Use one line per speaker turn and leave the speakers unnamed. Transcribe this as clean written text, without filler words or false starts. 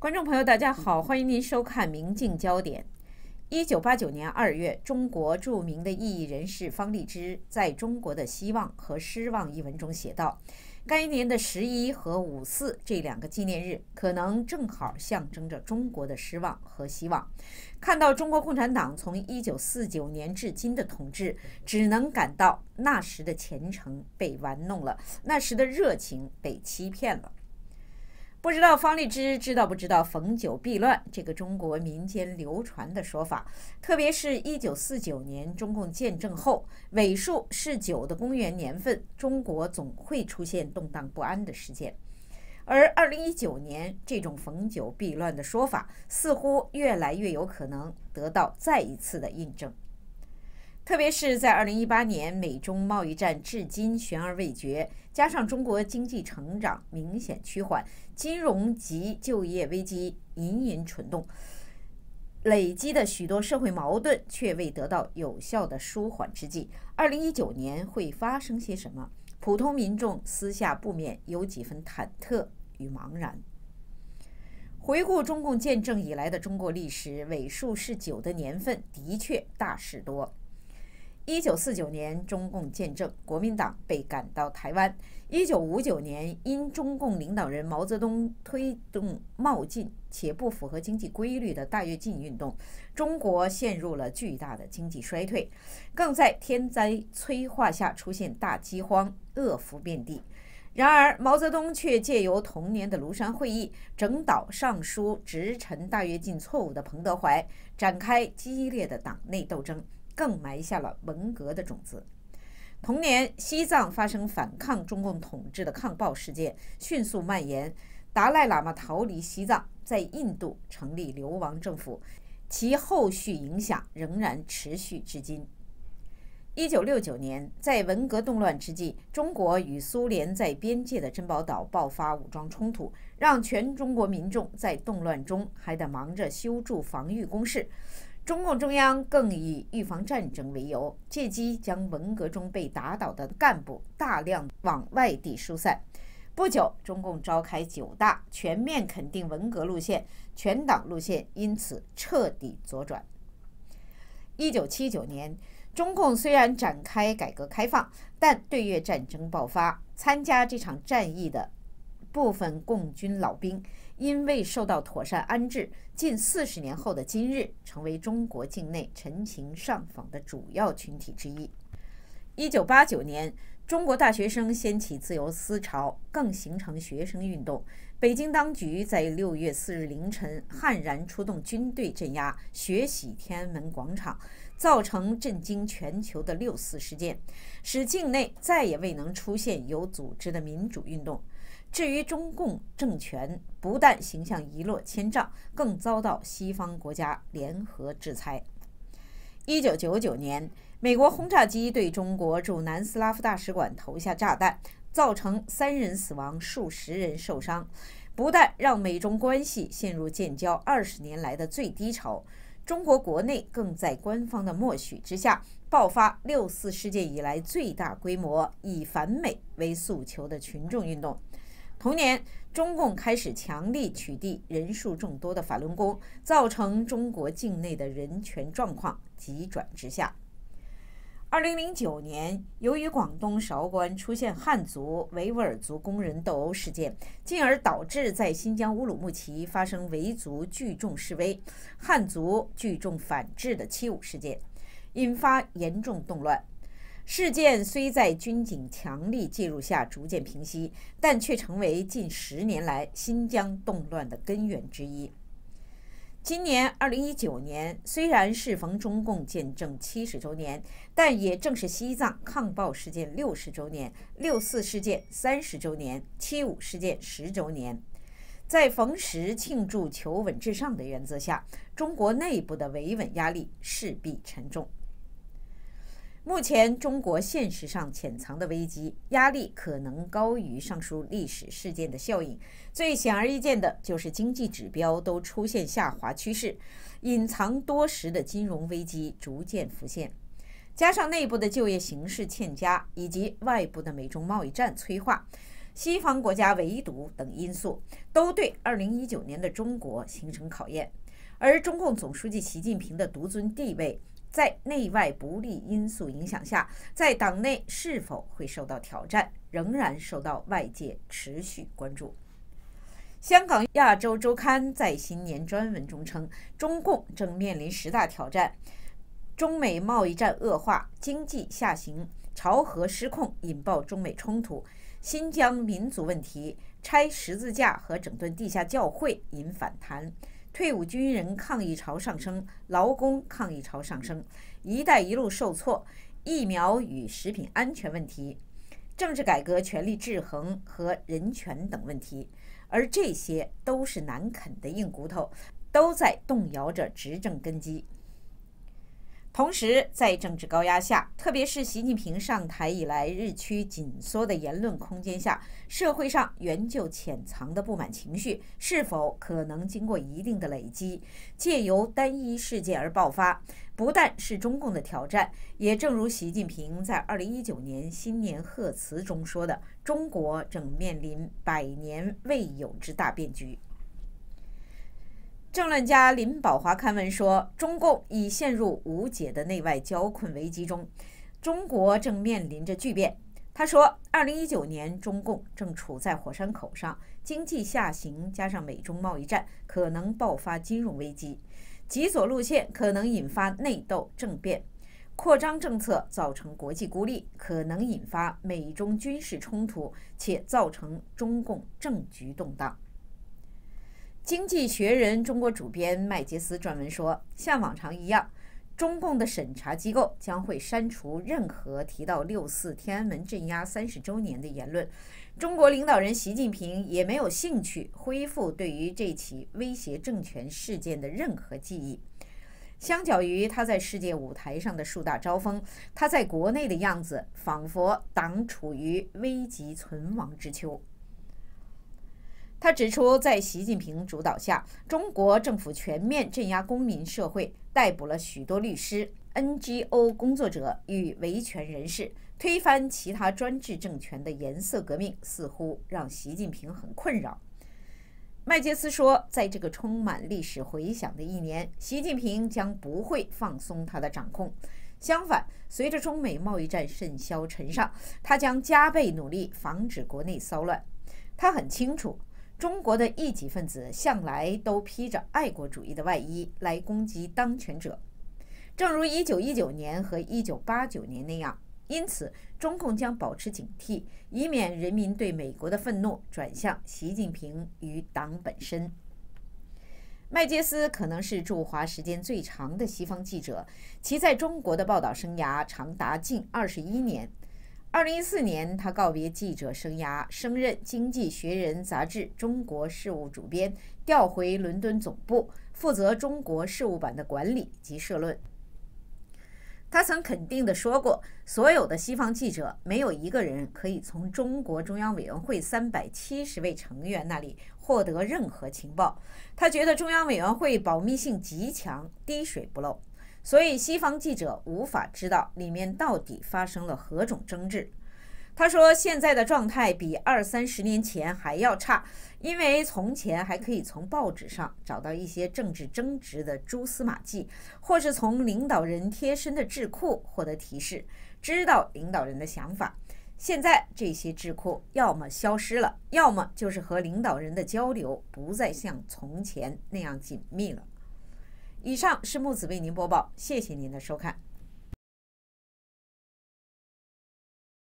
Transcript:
观众朋友，大家好，欢迎您收看《明镜焦点》。1989年2月，中国著名的异议人士方励之在《中国的希望和失望》一文中写道：该年的11和5·4这两个纪念日，可能正好象征着中国的失望和希望。看到中国共产党从1949年至今的统治，只能感到那时的前程被玩弄了，那时的热情被欺骗了。不知道方励之知道不知道逢九必乱这个中国民间流传的说法，特别是1949年中共建政后，尾数是9的公元年份，中国总会出现动荡不安的事件。而2019年这种逢九必乱的说法，似乎越来越有可能得到再一次的印证。特别是在2018年美中贸易战至今悬而未决，加上中国经济成长明显趋缓，金融及就业危机隐隐蠢动，累积的许多社会矛盾却未得到有效的舒缓之际，2019年会发生些什么？普通民众私下不免有几分忐忑与茫然。回顾中共建政以来的中国历史，尾数是9的年份的确大事多。1949年中共建政，国民党被赶到台湾。1959年，因中共领导人毛泽东推动冒进且不符合经济规律的大跃进运动，中国陷入了巨大的经济衰退，更在天灾催化下出现大饥荒，恶福遍地。然而，毛泽东却借由同年的庐山会议，整倒上书直陈大跃进错误的彭德怀，展开激烈的党内斗争，更埋下了文革的种子。同年，西藏发生反抗中共统治的抗暴事件，迅速蔓延。达赖喇嘛逃离西藏，在印度成立流亡政府，其后续影响仍然持续至今。1969年，在文革动乱之际，中国与苏联在边界的珍宝岛爆发武装冲突，让全中国民众在动乱中还得忙着修筑防御工事。中共中央更以预防战争为由，借机将文革中被打倒的干部大量往外地疏散。不久，中共召开9大，全面肯定文革路线，全党路线因此彻底左转。1979年，中共虽然展开改革开放，但对越战争爆发，参加这场战役的部分共军老兵因未受到妥善安置，近40年后的今日，成为中国境内陈情上访的主要群体之一。1989年，中国大学生掀起自由思潮，更形成学生运动。北京当局在6月4日凌晨悍然出动军队镇压，血洗天安门广场，造成震惊全球的6·4事件，使境内再也未能出现有组织的民主运动。至于中共政权，不但形象一落千丈，更遭到西方国家联合制裁。1999年，美国轰炸机对中国驻南斯拉夫大使馆投下炸弹，造成3人死亡，数十人受伤，不但让美中关系陷入建交20年来的最低潮，中国国内更在官方的默许之下，爆发6·4事件以来最大规模以反美为诉求的群众运动。同年，中共开始强力取缔人数众多的法轮功，造成中国境内的人权状况急转直下。2009年，由于广东韶关出现汉族、维吾尔族工人斗殴事件，进而导致在新疆乌鲁木齐发生维族聚众示威、汉族聚众反制的七五事件，引发严重动乱。事件虽在军警强力介入下逐渐平息，但却成为近10年来新疆动乱的根源之一。今年2019年虽然适逢中共建政70周年，但也正是西藏抗暴事件60周年、6·4事件30周年、7·5事件10周年。在逢时庆祝求稳至上的原则下，中国内部的维稳压力势必沉重。目前，中国现实上潜藏的危机压力可能高于上述历史事件的效应。最显而易见的就是经济指标都出现下滑趋势，隐藏多时的金融危机逐渐浮现。加上内部的就业形势欠佳，以及外部的美中贸易战催化， 西方国家围堵等因素，都对2019年的中国形成考验。而中共总书记习近平的独尊地位，在内外不利因素影响下，在党内是否会受到挑战，仍然受到外界持续关注。香港亚洲周刊在新年专文中称，中共正面临10大挑战：中美贸易战恶化，经济下行，朝核失控引爆中美冲突，新疆民族问题，拆十字架和整顿地下教会引反弹，退伍军人抗议潮上升，劳工抗议潮上升，一带一路受挫，疫苗与食品安全问题，政治改革权力制衡和人权等问题。而这些都是难啃的硬骨头，都在动摇着执政根基。同时，在政治高压下，特别是习近平上台以来日趋紧缩的言论空间下，社会上原就潜藏的不满情绪是否可能经过一定的累积，借由单一事件而爆发，不但是中共的挑战，也正如习近平在2019年新年贺词中说的，中国正面临100年未有之大变局。政论家林保华刊文说，中共已陷入无解的内外交困危机中，中国正面临着巨变。他说，2019年中共正处在火山口上，经济下行加上美中贸易战，可能爆发金融危机；极左路线可能引发内斗政变；扩张政策造成国际孤立，可能引发美中军事冲突，且造成中共政局动荡。经济学人中国主编麦杰斯撰文说，像往常一样，中共的审查机构将会删除任何提到6·4天安门镇压30周年的言论。中国领导人习近平也没有兴趣恢复对于这起威胁政权事件的任何记忆。相较于他在世界舞台上的树大招风，他在国内的样子仿佛党处于危急存亡之秋。他指出，在习近平主导下，中国政府全面镇压公民社会，逮捕了许多律师、NGO 工作者与维权人士，推翻其他专制政权的颜色革命，似乎让习近平很困扰。麦杰斯说，在这个充满历史回响的一年，习近平将不会放松他的掌控。相反，随着中美贸易战甚嚣尘上，他将加倍努力防止国内骚乱。他很清楚，中国的异己分子向来都披着爱国主义的外衣来攻击当权者，正如1919年和1989年那样。因此，中共将保持警惕，以免人民对美国的愤怒转向习近平与党本身。麦杰斯可能是驻华时间最长的西方记者，其在中国的报道生涯长达近21年。2014年，他告别记者生涯，升任《经济学人》杂志中国事务主编，调回伦敦总部，负责中国事务版的管理及社论。他曾肯定地说过，所有的西方记者没有一个人可以从中国中央委员会370位成员那里获得任何情报。他觉得中央委员会保密性极强，滴水不漏，所以西方记者无法知道里面到底发生了何种争执。他说，现在的状态比20-30年前还要差，因为从前还可以从报纸上找到一些政治争执的蛛丝马迹，或是从领导人贴身的智库获得提示，知道领导人的想法。现在这些智库要么消失了，要么就是和领导人的交流不再像从前那样紧密了。以上是木子为您播报，谢谢您的收看。